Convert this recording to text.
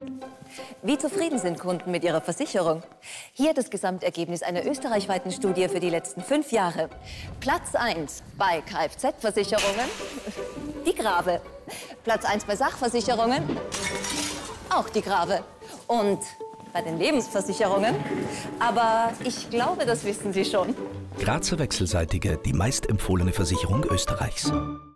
Wie zufrieden sind Kunden mit ihrer Versicherung? Hier das Gesamtergebnis einer österreichweiten Studie für die letzten 5 Jahre. Platz 1 bei Kfz-Versicherungen, die Grave. Platz 1 bei Sachversicherungen, auch die Grave. Und bei den Lebensversicherungen, aber ich glaube, das wissen Sie schon. Grazer Wechselseitige, die meistempfohlene Versicherung Österreichs.